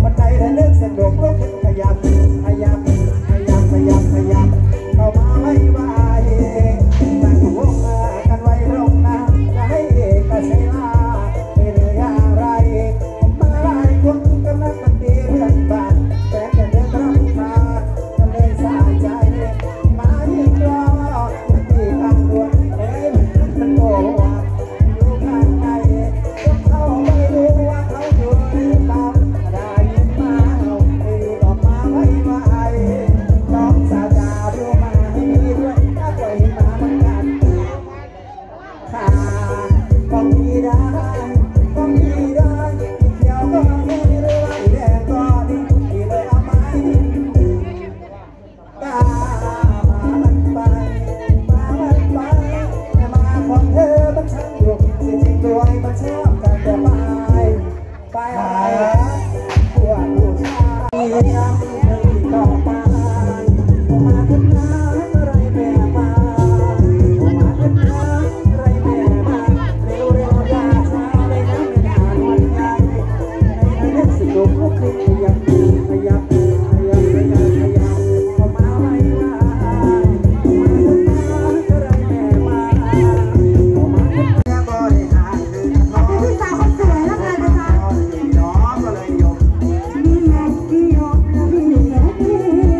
บันไดระลึกสนุกลุกขึ้นขยับขยับขยับขยับขยับเข้ามาไว้ไว้ตั้งวงกันไว้ตรงน้ำจะให้กระเซลาไม่เหลืออะไรมาหลายคนกำลังกันตีเพื่อนบ้านแต่กันเดินรำคาญกันเลยสายใจมายืนรอที่ทางด่วนมันโง่อยู่ข้างในเขาไม่รู้ว่าเขาอยู่หรือเปล่าได้ยินมาไม่รีบออกมาไว้ไว้น้องสาวจ๋าดูมาให้ดีด้วยถ้าปล่อยมามันกัดขาก็มีได้ก็มีได้เขียวก็มีหรือว่าแดงก็ดีที่เลยเอาไม้ตามามันไปมามันไปแต่มาของเธอมันช่างอยู่จริงๆด้วยมันชอบกันแต่ไปปวดผู้ชายยังไม่ต่อไปมาทำงานอะไรแม่มามาทำงานอะไรแม่มาเร็วเร็วอย่าช้าเลยนะไม่นานวันใหญ่ในนั้นสิลุกลุกขึ้นขยับขยับขยับขยับขยับเข้ามาไว้มาทำงานอะไรแม่มามาทำงานบริหารน้องพี่สาวคนสวยแล้วกันนะคะน้องก็เลยยกนี่แหละที่ยกแล้วพี่แค่ที่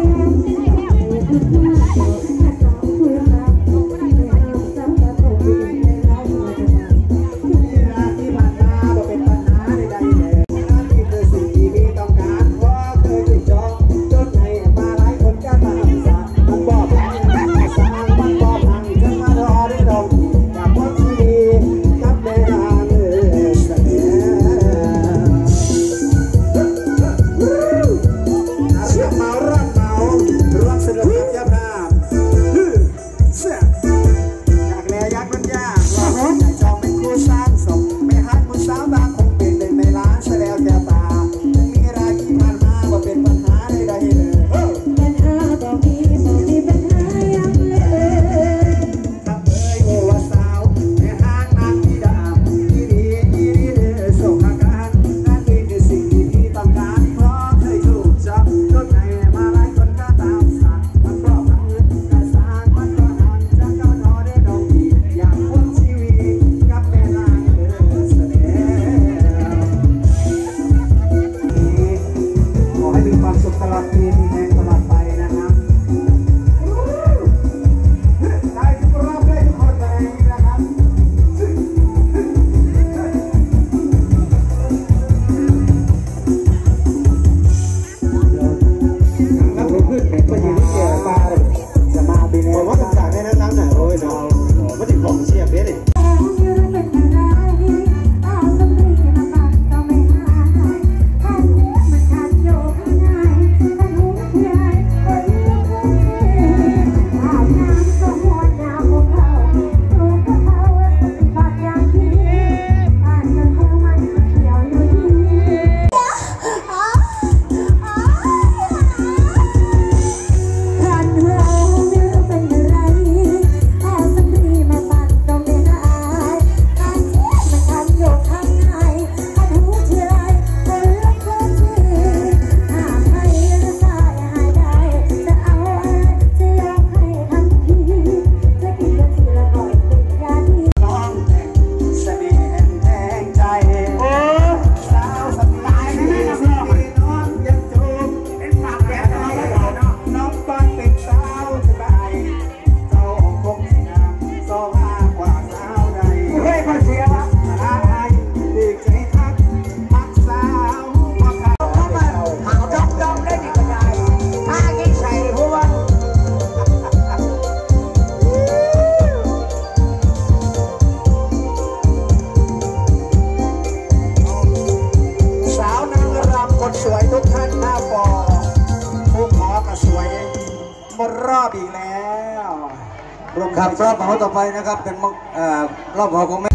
รอบอีกแล้วครับรอบเหมาต่อไปนะครับเป็นรอบเหมาของแม่